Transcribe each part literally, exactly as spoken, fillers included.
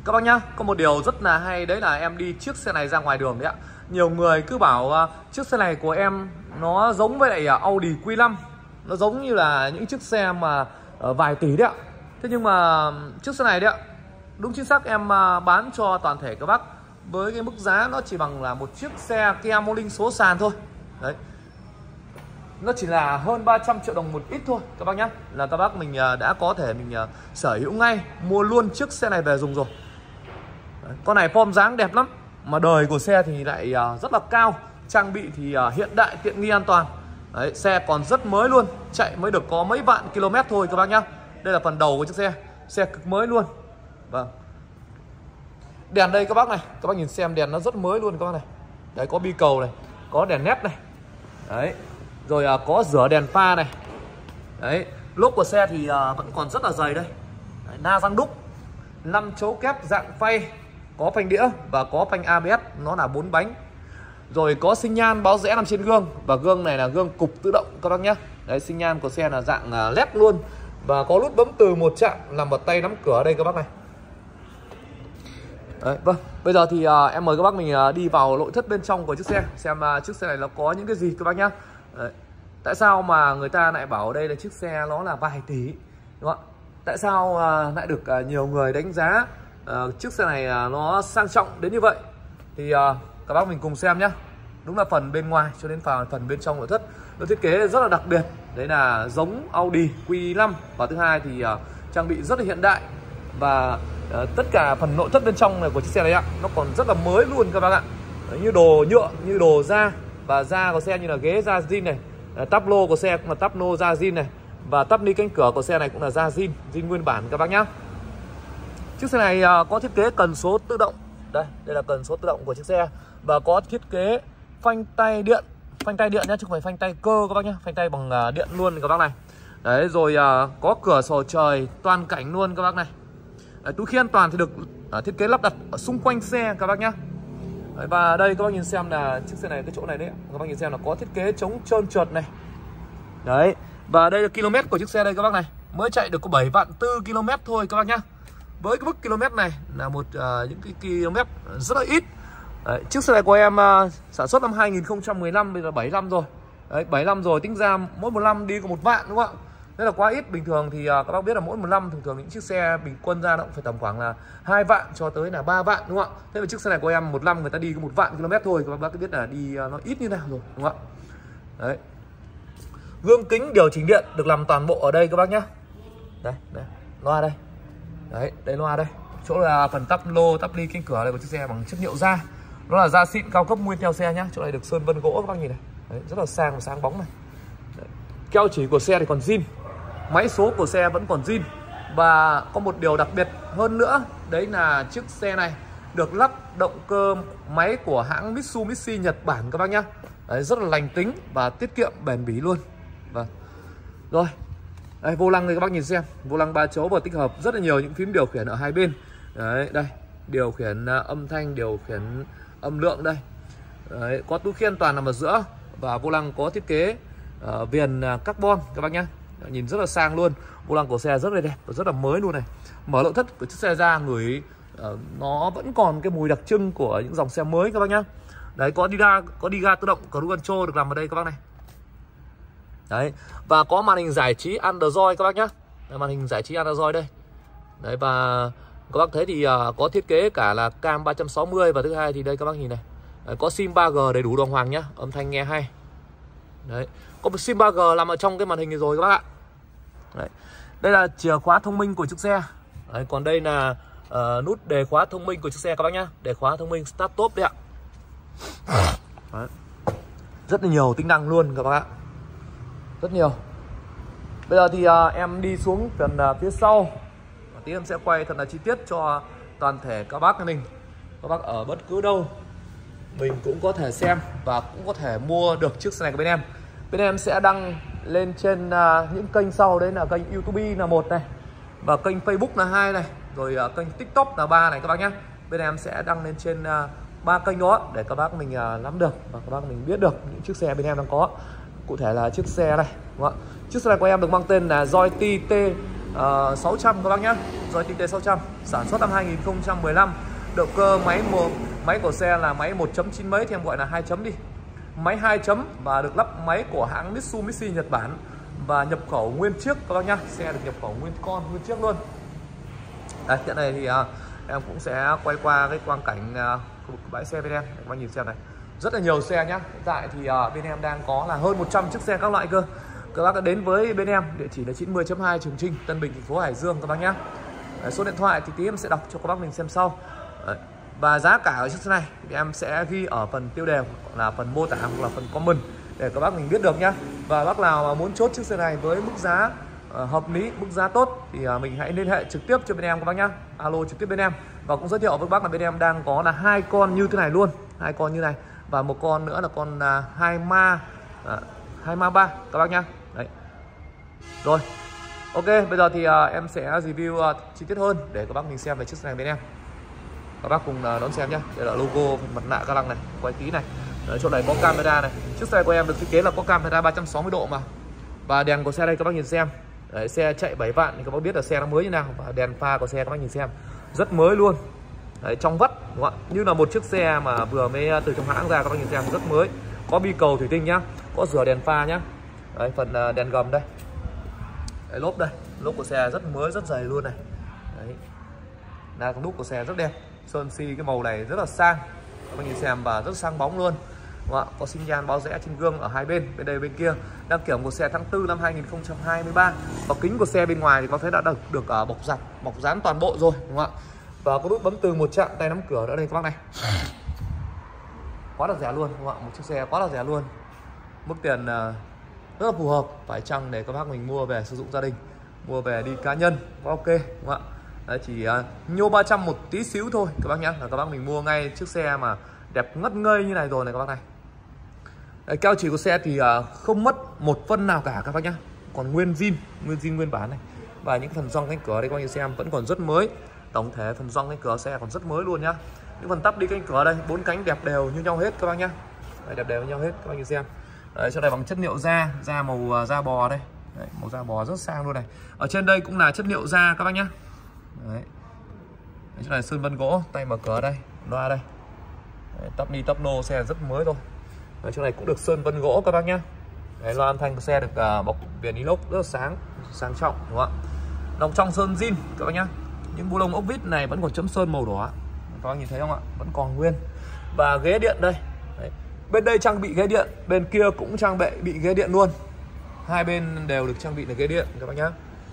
Các bác nhá, có một điều rất là hay đấy là em đi chiếc xe này ra ngoài đường đấy ạ. Nhiều người cứ bảo uh, chiếc xe này của em nó giống với lại uh, Audi Q năm, nó giống như là những chiếc xe mà uh, vài tỷ đấy ạ. Thế nhưng mà chiếc xe này đấy ạ, đúng chính xác em uh, bán cho toàn thể các bác với cái mức giá nó chỉ bằng là một chiếc xe Kia Morning số sàn thôi. Đấy, nó chỉ là hơn ba trăm triệu đồng một ít thôi các bác nhá. Là các bác mình đã có thể mình sở hữu ngay, mua luôn chiếc xe này về dùng rồi. Đấy, con này form dáng đẹp lắm, mà đời của xe thì lại rất là cao, trang bị thì hiện đại, tiện nghi, an toàn. Đấy, xe còn rất mới luôn, chạy mới được có mấy vạn km thôi các bác nhá. Đây là phần đầu của chiếc xe, xe cực mới luôn. Vâng, đèn đây các bác này, các bác nhìn xem đèn nó rất mới luôn các bác này. Đấy, có bi cầu này, có đèn nét này. Đấy, rồi à, có rửa đèn pha này. Đấy, lốp của xe thì à, vẫn còn rất là dày đây. Đấy, na răng đúc, năm chấu kép dạng phay, có phanh đĩa và có phanh a bê ét, nó là bốn bánh. Rồi có sinh nhan báo rẽ nằm trên gương, và gương này là gương cục tự động các bác nhé. Đấy, sinh nhan của xe là dạng à, led luôn, và có nút bấm từ một chạm nằm vào tay nắm cửa ở đây các bác này. Đấy, vâng, bây giờ thì à, em mời các bác mình à, đi vào nội thất bên trong của chiếc xe, xem à, chiếc xe này nó có những cái gì các bác nhá. Đấy, tại sao mà người ta lại bảo đây là chiếc xe nó là vài tỷ, đúng không ạ? Tại sao à, lại được à, nhiều người đánh giá à, chiếc xe này à, nó sang trọng đến như vậy? Thì à, các bác mình cùng xem nhá. Đúng là phần bên ngoài cho đến phần phần bên trong nội thất nó thiết kế rất là đặc biệt, đấy là giống Audi Q năm, và thứ hai thì à, trang bị rất là hiện đại. Và uh, tất cả phần nội thất bên trong này của chiếc xe này ạ, nó còn rất là mới luôn các bác ạ. Đấy, như đồ nhựa, như đồ da, và da của xe như là ghế da zin này, uh, tắp lô của xe cũng là tắp lô da zin này, và tắp ni cánh cửa của xe này cũng là da zin, zin nguyên bản các bác nhá. Chiếc xe này uh, có thiết kế cần số tự động. Đây, đây là cần số tự động của chiếc xe, và có thiết kế phanh tay điện, phanh tay điện nhá, chứ không phải phanh tay cơ các bác nhá, phanh tay bằng uh, điện luôn các bác này. Đấy, rồi uh, có cửa sổ trời toàn cảnh luôn các bác này. Đấy, túi khí an toàn thì được à, thiết kế lắp đặt ở xung quanh xe các bác nhá. Đấy, và đây các bác nhìn xem là chiếc xe này, cái chỗ này đấy các bác nhìn xem là có thiết kế chống trơn trượt này. Đấy, và đây là km của chiếc xe đây các bác này, mới chạy được có bảy vạn tư km thôi các bác nhá. Với cái mức km này là một uh, những cái km rất là ít. Đấy, chiếc xe này của em uh, sản xuất năm hai nghìn không trăm mười lăm, bây giờ bảy năm rồi. Đấy, bảy năm rồi, tính ra mỗi một năm đi có một vạn đúng không ạ? Đây là quá ít. Bình thường thì uh, các bác biết là mỗi một năm thường thường những chiếc xe bình quân ra nó cũng phải tầm khoảng là hai vạn cho tới là ba vạn đúng không ạ? Thế mà chiếc xe này của em một năm người ta đi có một vạn km thôi, các bác cứ biết là đi uh, nó ít như nào rồi đúng không ạ? Đấy, gương kính điều chỉnh điện được làm toàn bộ ở đây các bác nhá. Đây, đây, loa đây. Đấy, đây loa đây. Chỗ là phần tắp lô, tắp ly cánh cửa này của chiếc xe bằng chất liệu da. Nó là da xịn cao cấp nguyên theo xe nhá. Chỗ này được sơn vân gỗ các bác nhìn này. Đấy, rất là sang và sáng bóng này. Đấy, keo chỉ của xe thì còn zin, máy số của xe vẫn còn zin. Và có một điều đặc biệt hơn nữa, đấy là chiếc xe này được lắp động cơ máy của hãng Mitsubishi Nhật Bản các bác nhá. Đấy, rất là lành tính và tiết kiệm bền bỉ luôn. Vâng. Rồi, đây, vô lăng này các bác nhìn xem, vô lăng ba chấu và tích hợp rất là nhiều những phím điều khiển ở hai bên. Đấy, đây, điều khiển uh, âm thanh, điều khiển âm lượng đây. Đấy, có túi khí an toàn nằm ở giữa, và vô lăng có thiết kế uh, viền uh, carbon các bác nhá. Đấy, nhìn rất là sang luôn. Vô lăng của xe rất là đẹp và rất là mới luôn này. Mở nội thất của chiếc xe ra người uh, nó vẫn còn cái mùi đặc trưng của những dòng xe mới các bác nhá. Đấy, có đi ga, có đi ga tự động, có cruise control được làm ở đây các bác này. Đấy, và có màn hình giải trí Android các bác nhá. Đấy, màn hình giải trí Android đây. Đấy, và các bác thấy thì uh, có thiết kế cả là cam ba trăm sáu mươi, và thứ hai thì đây các bác nhìn này. Đấy, có sim ba G đầy đủ đàng hoàng nhá, âm thanh nghe hay. Đấy, có một sim ba G nằm ở trong cái màn hình này rồi các bác ạ. Đấy, đây là chìa khóa thông minh của chiếc xe. Đấy, còn đây là uh, nút đề khóa thông minh của chiếc xe các bác nhá. Đề khóa thông minh start top đấy ạ. Đấy, rất là nhiều tính năng luôn các bác ạ, rất nhiều. Bây giờ thì uh, em đi xuống phần uh, phía sau, tí em sẽ quay thật là chi tiết cho toàn thể các bác mình. Các bác ở bất cứ đâu mình cũng có thể xem và cũng có thể mua được chiếc xe này của bên em. Bên em sẽ đăng lên trên uh, những kênh sau, đấy là kênh YouTube là một này, và kênh Facebook là hai này, rồi uh, kênh TikTok là ba này các bác nhé. Bên em sẽ đăng lên trên uh, ba kênh đó để các bác mình uh, nắm được và các bác mình biết được những chiếc xe bên em đang có. Cụ thể là chiếc xe này, đúng không ạ? Chiếc xe này của em được mang tên là Joy T T uh, sáu trăm các bác nhé. Joyti T sáu trăm, sản xuất năm hai nghìn không trăm mười lăm. Động cơ máy một máy của xe là máy một chấm chín mấy thì em gọi là hai chấm đi. Máy hai chấm và được lắp máy của hãng Mitsubishi Nhật Bản và nhập khẩu nguyên chiếc các bác nhá. Xe được nhập khẩu nguyên con nguyên chiếc luôn. Đấy, hiện này thì uh, em cũng sẽ quay qua cái quang cảnh uh, khu vực bãi xe bên em để các bác nhìn xem này. Rất là nhiều xe nhá. Hiện tại thì uh, bên em đang có là hơn một trăm chiếc xe các loại cơ. Các bác đã đến với bên em, địa chỉ là chín mươi chấm hai Trường Trinh, Tân Bình, thành phố Hải Dương các bác nhá. Đấy, số điện thoại thì tí em sẽ đọc cho các bác mình xem sau. Đấy. Và giá cả của chiếc xe này thì em sẽ ghi ở phần tiêu đề là phần mô tả hoặc là phần comment để các bác mình biết được nhá. Và bác nào mà muốn chốt chiếc xe này với mức giá uh, hợp lý, mức giá tốt thì uh, mình hãy liên hệ trực tiếp cho bên em các bác nhá. Alo trực tiếp bên em. Và cũng giới thiệu với bác là bên em đang có là hai con như thế này luôn, hai con như này và một con nữa là con uh, hai ma uh, hai ma ba các bác nhá. Đấy. Rồi. Ok, bây giờ thì uh, em sẽ review uh, chi tiết hơn để các bác mình xem về chiếc xe này bên em. Các bác cùng đón xem nhé. Đây là logo phần mặt nạ ga lăng này, quay tí này. Đấy, chỗ này có camera này. Chiếc xe của em được thiết kế là có camera ba trăm sáu mươi độ mà. Và đèn của xe đây các bác nhìn xem. Đấy, xe chạy bảy vạn thì các bác biết là xe nó mới như nào. Và đèn pha của xe các bác nhìn xem, rất mới luôn. Đấy, trong vắt đúng không ạ? Như là một chiếc xe mà vừa mới từ trong hãng ra, các bác nhìn xem, rất mới. Có bi cầu thủy tinh nhá, có rửa đèn pha nhá. Đấy, phần đèn gầm đây. Đấy, lốp đây, lốp của xe rất mới, rất dày luôn này. Đấy. Là con nút của xe rất đẹp. Sơn xi cái màu này rất là sang, các bạn nhìn xem, và rất sang bóng luôn. Có xi nhan báo rẽ trên gương ở hai bên, bên đây bên kia. Đăng kiểm của xe tháng tư năm hai nghìn không trăm hai mươi ba. Và kính của xe bên ngoài thì có thấy đã được được uh, bọc giặt, bọc dán toàn bộ rồi, đúng không ạ? Và có nút bấm từ một chạm tay nắm cửa ở đây các bác này. Quá là rẻ luôn, đúng không ạ? Một chiếc xe quá là rẻ luôn. Mức tiền uh, rất là phù hợp, phải chăng để các bác mình mua về sử dụng gia đình, mua về đi cá nhân, ok, đúng không ạ? Đấy, chỉ uh, nhô ba trăm một tí xíu thôi các bác nhá, là các bác mình mua ngay chiếc xe mà đẹp ngất ngây như này rồi này các bác này. Đấy, keo chỉ của xe thì uh, không mất một phân nào cả các bác nhá, còn nguyên zin, nguyên zin nguyên bản này. Và những phần gioăng cánh cửa đây các bác nhìn xem vẫn còn rất mới. Tổng thể phần gioăng cánh cửa xe còn rất mới luôn nhá. Những phần tắp đi cánh cửa đây, bốn cánh đẹp đều như nhau hết các bác nhá. Đấy, đẹp đều như nhau hết các bác nhìn xem. Đấy, chỗ này bằng chất liệu da, da màu uh, da bò đây. Đấy, màu da bò rất sang luôn này. Ở trên đây cũng là chất liệu da các bác nhá. Đấy. Đấy, chỗ này sơn vân gỗ, tay mở cửa đây, loa đây. Đấy, tắp ni tắp nô xe rất mới thôi. Đấy, chỗ này cũng được sơn vân gỗ các bác nhá. Đấy, loa âm thanh của xe được uh, bọc viền inox rất là sáng, sang trọng, đúng không ạ? Lòng trong sơn zin các bác nhá. Những bu lông ốc vít này vẫn còn chấm sơn màu đỏ, các bác nhìn thấy không ạ? Vẫn còn nguyên. Và ghế điện đây. Đấy. Bên đây trang bị ghế điện, bên kia cũng trang bị bị ghế điện luôn. Hai bên đều được trang bị là ghế điện các bác nhá.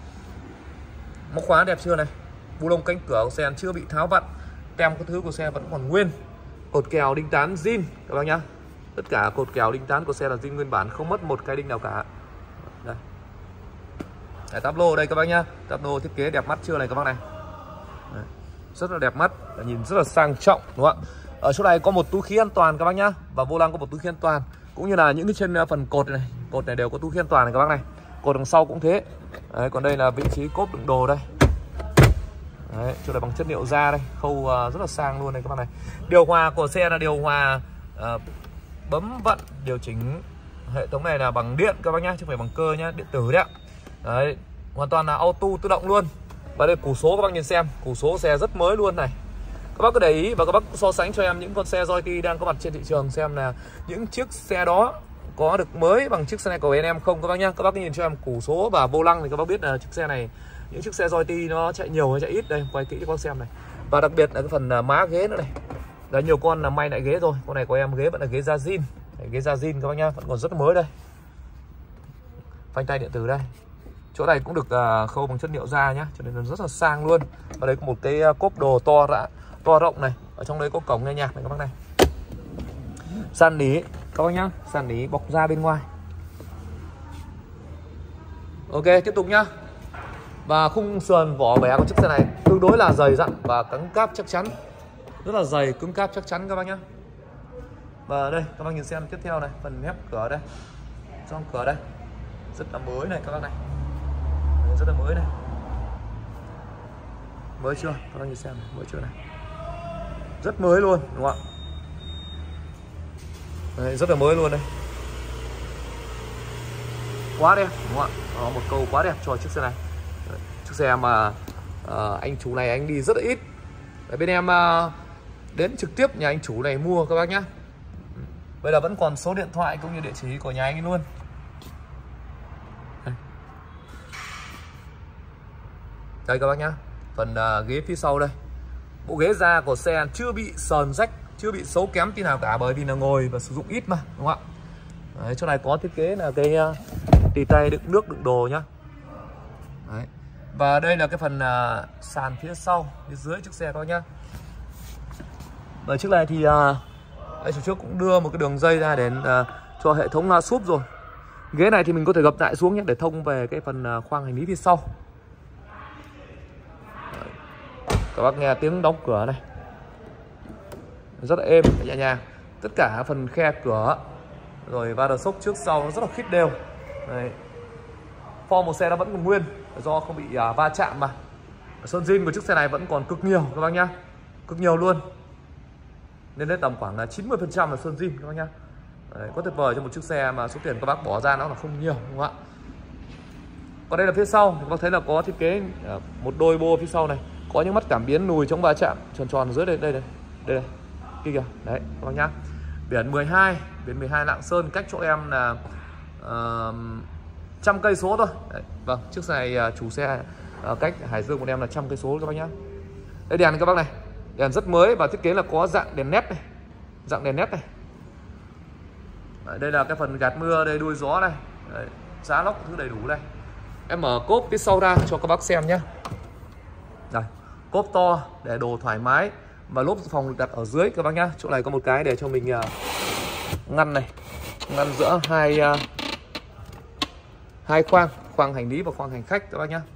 Móc khóa đẹp chưa này? Bu lông cánh cửa của xe chưa bị tháo vặn, tem các thứ của xe vẫn còn nguyên. Cột kèo đinh tán zin các bác nhá. Tất cả cột kèo đinh tán của xe là zin nguyên bản, không mất một cái đinh nào cả. Đây. Đấy, táp lô đây các bác nhá. Táp lô thiết kế đẹp mắt chưa này các bác này. Đấy. Rất là đẹp mắt, nhìn rất là sang trọng, đúng không ạ? Ở chỗ này có một túi khí an toàn các bác nhá, và vô lăng có một túi khí an toàn, cũng như là những cái trên phần cột này, cột này đều có túi khí an toàn này các bác này. Cột đằng sau cũng thế. Đấy, còn đây là vị trí cốp đựng đồ đây. Đấy, chỗ này bằng chất liệu da đây, khâu uh, rất là sang luôn này các bác này. Điều hòa của xe là điều hòa uh, bấm vận điều chỉnh. Hệ thống này là bằng điện các bác nhá, chứ không phải bằng cơ nhá, điện tử đấy ạ. Đấy, hoàn toàn là auto tự động luôn. Và đây củ số các bác nhìn xem, củ số xe rất mới luôn này. Các bác cứ để ý và các bác so sánh cho em những con xe Joyti đang có mặt trên thị trường, xem là những chiếc xe đó có được mới bằng chiếc xe này của bên em không các bác nhá. Các bác cứ nhìn cho em củ số và vô lăng thì các bác biết là chiếc xe này, những chiếc xe Joyti nó chạy nhiều hay chạy ít. Đây, quay kỹ cho các bác xem này. Và đặc biệt là cái phần má ghế nữa này. Đấy, nhiều con là may lại ghế rồi, con này của em ghế vẫn là ghế da zin. Đấy, ghế da zin các bác nhá, vẫn còn rất mới đây. Phanh tay điện tử đây. Chỗ này cũng được uh, khâu bằng chất liệu da nhá, cho nên là rất là sang luôn. Và đây có một cái uh, cốp đồ to rã, to rộng này. Ở trong đấy có cổng nghe nhạc này các bác này. Sàn nỉ các bác nhá, sàn nỉ bọc da bên ngoài. Ok, tiếp tục nhá. Và khung sườn vỏ bẻ của chiếc xe này tương đối là dày dặn và cứng cáp chắc chắn. Rất là dày, cứng cáp chắc chắn các bác nhá. Và đây, các bác nhìn xem tiếp theo này, phần mép cửa đây, gioăng cửa đây, rất là mới này các bác này. Đấy, rất là mới này. Mới chưa? Các bác nhìn xem này, mới chưa này. Rất mới luôn, đúng không ạ? Đấy, rất là mới luôn đây. Quá đẹp, đúng không ạ? Đó, một câu quá đẹp cho chiếc xe này. Đấy, chiếc xe mà à, anh chủ này anh đi rất là ít. Để bên em à, đến trực tiếp nhà anh chủ này mua các bác nhé. Bây giờ vẫn còn số điện thoại cũng như địa chỉ của nhà anh ấy luôn. Đây, đây các bác nhá. Phần uh, ghế phía sau đây, bộ ghế da của xe chưa bị sờn rách, chưa bị xấu kém tí nào cả, bởi vì là ngồi và sử dụng ít mà, đúng không ạ? Đấy, chỗ này có thiết kế là cái uh, tì tay đựng nước đựng đồ nhá. Đấy. Và đây là cái phần uh, sàn phía sau, phía dưới chiếc xe các bác nhá. Ở trước này thì uh, anh chủ trước cũng đưa một cái đường dây ra để uh, cho hệ thống uh, súp rồi. Ghế này thì mình có thể gập lại xuống nhé, để thông về cái phần uh, khoang hành lý phía sau. Đấy. Các bác nghe tiếng đóng cửa này rất là êm, nhẹ nhàng. Tất cả phần khe cửa rồi va đờ sốc trước sau nó rất là khít đều. Đấy. Form một xe nó vẫn còn nguyên do không bị uh, va chạm mà. Sơn zin của chiếc xe này vẫn còn cực nhiều các bác nhá, cực nhiều luôn. Nên đến tầm khoảng là chín mươi phần trăm là sơn zin các bác nhá. Đấy, có tuyệt vời cho một chiếc xe mà số tiền các bác bỏ ra nó là không nhiều, đúng không ạ? Còn đây là phía sau, các bác thấy là có thiết kế một đôi bô phía sau này, có những mắt cảm biến lùi chống va chạm tròn tròn ở dưới đây, đây đây, đây đây, kia kìa, đấy các bác nhá. Biển mười hai, biển mười hai Lạng Sơn cách chỗ em là uh, trăm cây số thôi. Đấy, vâng, chiếc xe này chủ xe uh, cách Hải Dương của em là trăm cây số các bác nhá. Đây đèn các bác này, đèn rất mới và thiết kế là có dạng đèn nét này, dạng đèn nét này. Đấy, đây là cái phần gạt mưa, đây đuôi gió này, đấy, giá lốc thứ đầy đủ đây. Em mở cốp phía sau ra cho các bác xem nhé. Đây, cốp to để đồ thoải mái và lốp dự phòng được đặt ở dưới các bác nhá. Chỗ này có một cái để cho mình uh, ngăn này, ngăn giữa hai uh, hai khoang, khoang hành lý và khoang hành khách các bác nhá.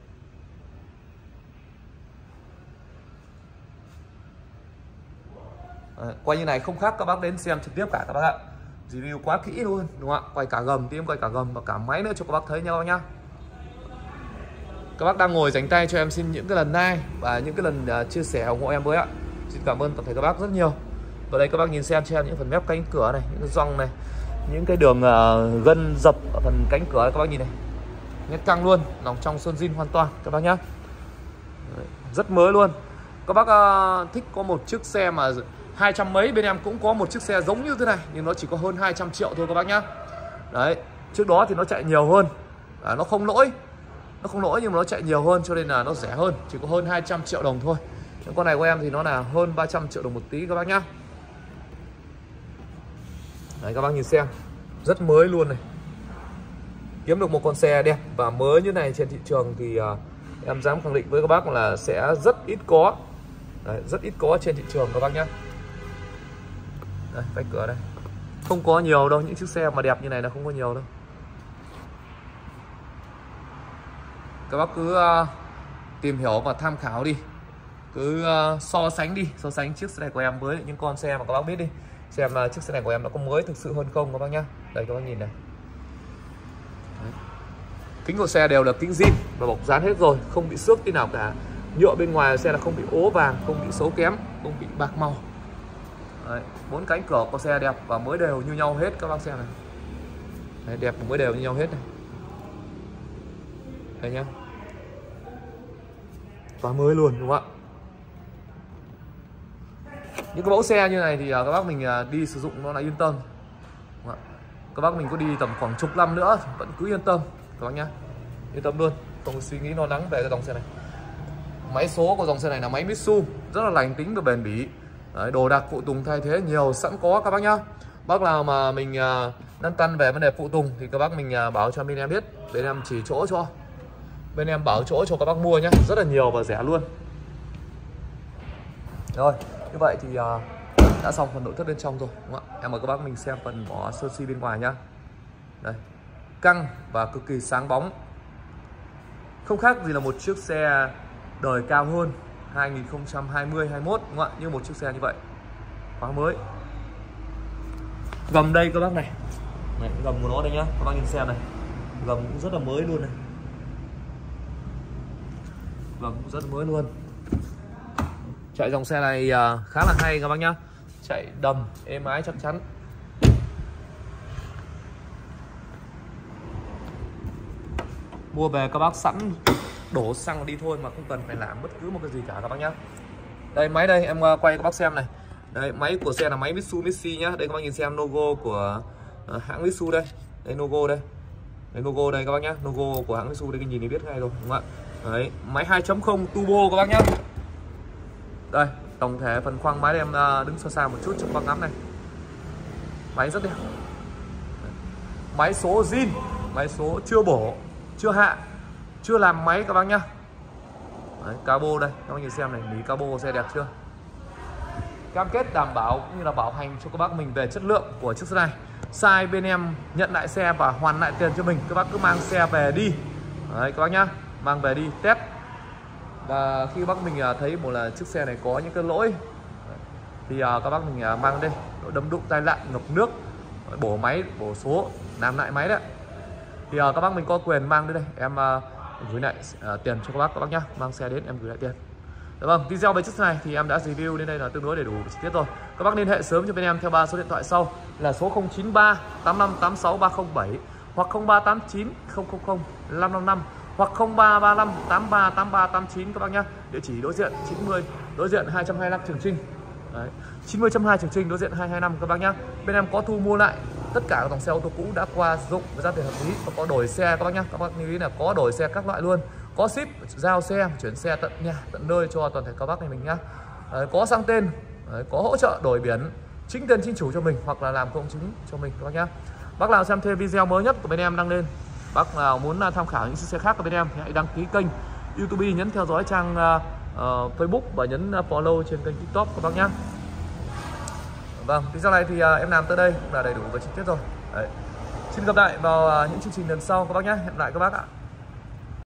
Đấy, quay như này không khác các bác đến xem trực tiếp cả các bác ạ. Review quá kỹ luôn, đúng không ạ? Quay cả gầm, tí em quay cả gầm và cả máy nữa cho các bác thấy nhau nhá. Các bác đang ngồi dành tay cho em xin những cái lần like và những cái lần uh, chia sẻ ủng hộ em với ạ. Xin cảm ơn toàn thể các bác rất nhiều. Và đây các bác nhìn xem cho em những phần mép cánh cửa này, những cái gioăng này, những cái đường uh, gân dập ở phần cánh cửa này, các bác nhìn này, nét căng luôn, nòng trong sơn zin hoàn toàn các bác nhá. Đấy, rất mới luôn. Các bác uh, thích có một chiếc xe mà hai trăm mấy, bên em cũng có một chiếc xe giống như thế này nhưng nó chỉ có hơn hai trăm triệu thôi các bác nhá. Đấy, trước đó thì nó chạy nhiều hơn, à, nó không lỗi, nó không lỗi nhưng mà nó chạy nhiều hơn cho nên là nó rẻ hơn, chỉ có hơn hai trăm triệu đồng thôi. Những con này của em thì nó là hơn ba trăm triệu đồng một tí các bác nhá. Đấy, các bác nhìn xem, rất mới luôn này. Kiếm được một con xe đẹp và mới như này trên thị trường thì uh, em dám khẳng định với các bác là sẽ rất ít có. Đấy, rất ít có trên thị trường các bác nhá. Đây, vách cửa đây, không có nhiều đâu, những chiếc xe mà đẹp như này là không có nhiều đâu. Các bác cứ uh, tìm hiểu và tham khảo đi, cứ uh, so sánh đi, so sánh chiếc xe này của em với những con xe mà các bác biết đi, xem uh, chiếc xe này của em nó có mới thực sự hơn không các bác nhá. Đây các bác nhìn này. Đấy. Kính của xe đều là kính zin và bọc dán hết rồi, không bị xước tí nào cả. Nhựa bên ngoài xe là không bị ố vàng, không bị xấu kém, không bị bạc màu. Đấy, bốn cánh cửa của xe đẹp và mới đều như nhau hết các bác xem này. Đấy, đẹp và mới đều như nhau hết này. Đây nhá, quá mới luôn đúng không ạ? Những cái mẫu xe như này thì các bác mình đi sử dụng nó là yên tâm. Các bác mình có đi tầm khoảng chục năm nữa vẫn cứ yên tâm các bác nhá, yên tâm luôn, không suy nghĩ lo lắng về cái dòng xe này. Máy số của dòng xe này là máy Mitsu, rất là lành tính và bền bỉ. Đấy, đồ đạc phụ tùng thay thế nhiều sẵn có các bác nhá. Bác nào mà mình uh, lăn tăn về vấn đề phụ tùng thì các bác mình uh, báo cho bên em biết, bên em chỉ chỗ cho, bên em bảo chỗ cho các bác mua nhá, rất là nhiều và rẻ luôn. Rồi, như vậy thì uh, đã xong phần nội thất bên trong rồi, đúng không ạ? Em mời các bác mình xem phần vỏ sơ si bên ngoài nhá. Đây, căng và cực kỳ sáng bóng, không khác gì là một chiếc xe đời cao hơn hai nghìn không trăm hai mươi hai mươi mốt, đúng không ạ? Như một chiếc xe như vậy, quá mới. Gầm đây các bác này, này gầm của nó đây nhá, các bác nhìn xem này, gầm cũng rất là mới luôn này, gầm cũng rất mới luôn. Chạy dòng xe này uh, khá là hay các bác nhá, chạy đầm êm ái chắc chắn. Mua về các bác sẵn đổ xăng đi thôi mà không cần phải làm bất cứ một cái gì cả các bác nhá. Đây máy đây em quay các bác xem này. Đây máy của xe là máy Mitsubishi nhá. Đây các bác nhìn xem logo của uh, hãng Mitsu đây. Đây logo đây. Đây logo đây các bác nhá. Logo của hãng Mitsu đây, cái nhìn thì biết ngay rồi đúng không ạ? Đấy, máy hai chấm không turbo các bác nhá. Đây, tổng thể phần khoang máy em uh, đứng xa xa một chút cho các bác ngắm này. Máy rất đẹp. Máy số zin, máy số chưa bổ, chưa hạ, chưa làm máy các bác nhá. Đấy, cabo đây, các bác nhìn xem này, lý cabo xe đẹp chưa? Cam kết đảm bảo cũng như là bảo hành cho các bác mình về chất lượng của chiếc xe này. Sai bên em nhận lại xe và hoàn lại tiền cho mình, các bác cứ mang xe về đi. Đấy các bác nhá, mang về đi test. Và khi bác mình thấy một là chiếc xe này có những cái lỗi thì các bác mình mang đây, đâm đụng tai nạn, ngập nước, bổ máy, bổ số, làm lại máy đấy. Thì các bác mình có quyền mang đến đây, em gửi lại tiền cho các bác các bác nhá, mang xe đến em gửi lại tiền. Được vâng, video về chiếc xe này thì em đã review đến đây là tương đối đầy đủ chi tiết rồi. Các bác liên hệ sớm cho bên em theo ba số điện thoại sau là số không chín ba tám năm tám sáu ba không bảy hoặc không ba tám chín không không không năm năm năm hoặc không ba ba năm tám ba tám ba tám chín các bác nhá. Địa chỉ đối diện chín mươi, đối diện hai trăm hai mươi lăm Trường Trinh. Đấy, chín mươi hai Trường Trinh, đối diện hai hai năm các bác nhá. Bên em có thu mua lại tất cả các dòng xe ô tô cũ đã qua sử dụng với giá tiền hợp lý, và có đổi xe các bác nhá. Các bác lưu ý là có đổi xe các loại luôn, có ship giao xe chuyển xe tận nhà tận nơi cho toàn thể các bác này mình nhá. Đấy, có sang tên, đấy, có hỗ trợ đổi biển chính tên chính chủ cho mình hoặc là làm công chứng cho mình các bác nhá. Bác nào xem thêm video mới nhất của bên em đăng lên, bác nào muốn tham khảo những chiếc xe khác của bên em thì hãy đăng ký kênh YouTube, nhấn theo dõi trang uh, Facebook và nhấn follow trên kênh TikTok các bác nhá. Vâng, video này thì uh, em làm tới đây là đầy đủ và chi tiết rồi. Đấy. Xin gặp lại vào uh, những chương trình lần sau các bác nhé. Hẹn lại các bác ạ.